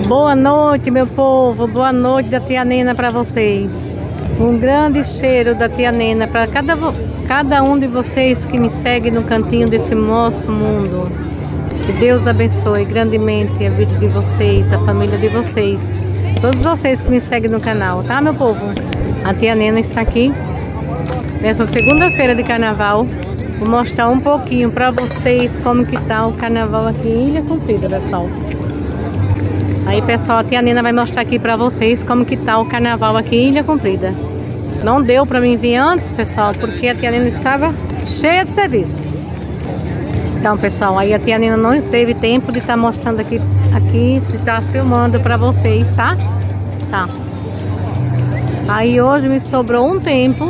Boa noite, meu povo. Boa noite da tia Nena para vocês. Um grande cheiro da tia Nena para cada um de vocês que me segue no cantinho desse nosso mundo. Que Deus abençoe grandemente a vida de vocês, a família de vocês, todos vocês que me seguem no canal, tá, meu povo? A tia Nena está aqui nessa segunda-feira de carnaval. Vou mostrar um pouquinho para vocês como que tá o carnaval aqui em Ilha Comprida, pessoal. Aí, pessoal, a tia Nena vai mostrar aqui pra vocês como que tá o carnaval aqui em Ilha Comprida. Não deu pra mim vir antes, pessoal, porque a tia Nena estava cheia de serviço. Então, pessoal, aí a tia Nena não teve tempo de estar mostrando aqui, de estar filmando pra vocês, tá? Tá. Aí hoje me sobrou um tempo,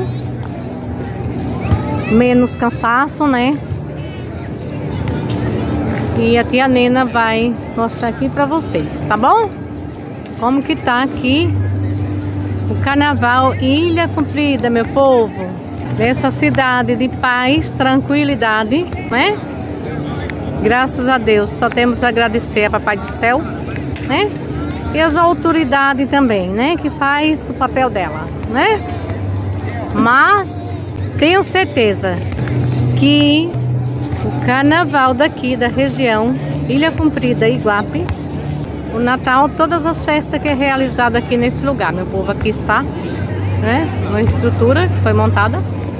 menos cansaço, né? E a tia Nena vai mostrar aqui pra vocês, tá bom? Como que tá aqui o carnaval Ilha Comprida, meu povo. Dessa cidade de paz, tranquilidade, né? Graças a Deus, só temos a agradecer a Papai do Céu, né? E as autoridades também, né? Que faz o papel dela, né? Mas tenho certeza que o carnaval daqui da região Ilha Comprida e Iguape, o Natal, todas as festas que é realizada aqui nesse lugar, meu povo, aqui está, né, uma estrutura que foi montada.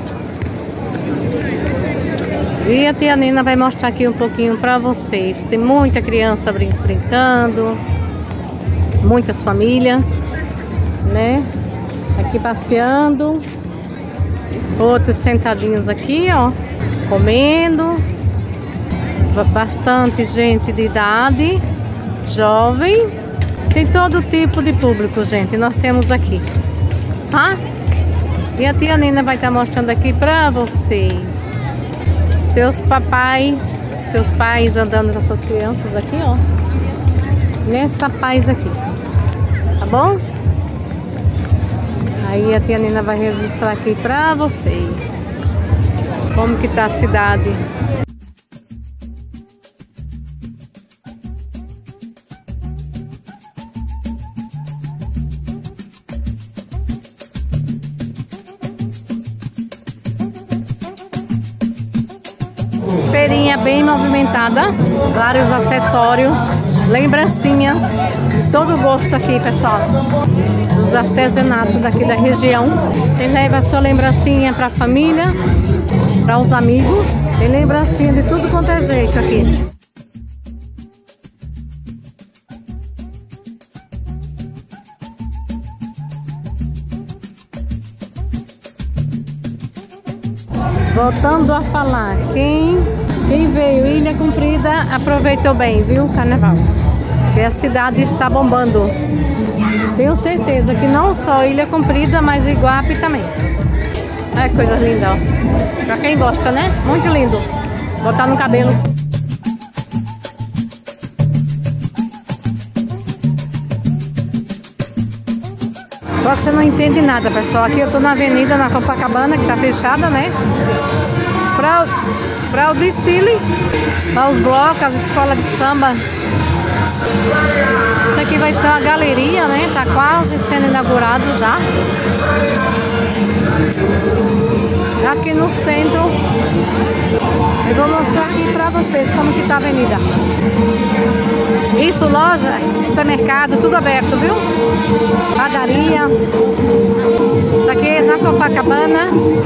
E a tia Nena vai mostrar aqui um pouquinho para vocês. Tem muita criança brincando, muitas famílias, né, aqui passeando, outros sentadinhos aqui, ó, comendo. Bastante gente de idade, jovem, tem todo tipo de público, gente, nós temos aqui, tá? E a tia Nena vai estar mostrando aqui pra vocês seus pais andando com as suas crianças aqui, ó, nessa paz aqui, tá bom? Aí a tia Nena vai registrar aqui pra vocês como que tá a cidade. Feirinha bem movimentada, vários acessórios, lembrancinhas, todo gosto aqui, pessoal, dos artesanatos daqui da região. Você leva a sua lembrancinha para a família, para os amigos, tem lembrancinha de tudo quanto é jeito aqui. Voltando a falar, quem veio Ilha Comprida aproveitou bem, viu, o carnaval. Porque a cidade está bombando. Tenho certeza que não só Ilha Comprida, mas Iguape também. Olha que coisa linda, ó. Pra quem gosta, né? Muito lindo. Botar no cabelo. Só que você não entende nada, pessoal. Aqui eu tô na avenida, na Copacabana, que tá fechada, né? Para o desfile, para os blocos, as escolas de samba. Isso aqui vai ser uma galeria, né? Tá quase sendo inaugurado já. Aqui no centro. Eu vou mostrar aqui para vocês como que tá a avenida. Isso, loja, supermercado, tudo aberto, viu? Padaria. Isso aqui é na Copacabana.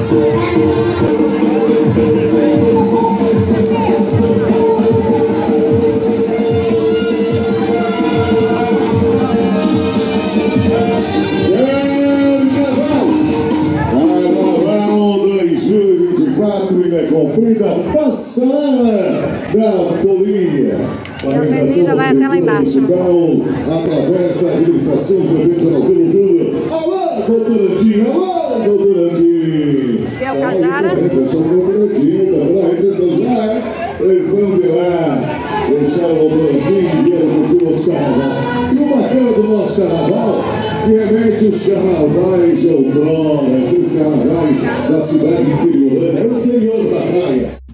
Ilha Comprida, passarela da Tolinha. A avenida vai até lá embaixo. Através da administração do prefeito Alfredo Júnior. Alô, doutorantinho! Alô, doutorantinho! Que é o Cajara? Pessoal do doutorantinho, da recessão já é. Eles são de lá. Deixaram o doutorantinho e vieram curtir os carnaval. E o bacana do nosso carnaval, que remete os carnavais outrora, os carnavais da cidade interiorana, é o interior da praia.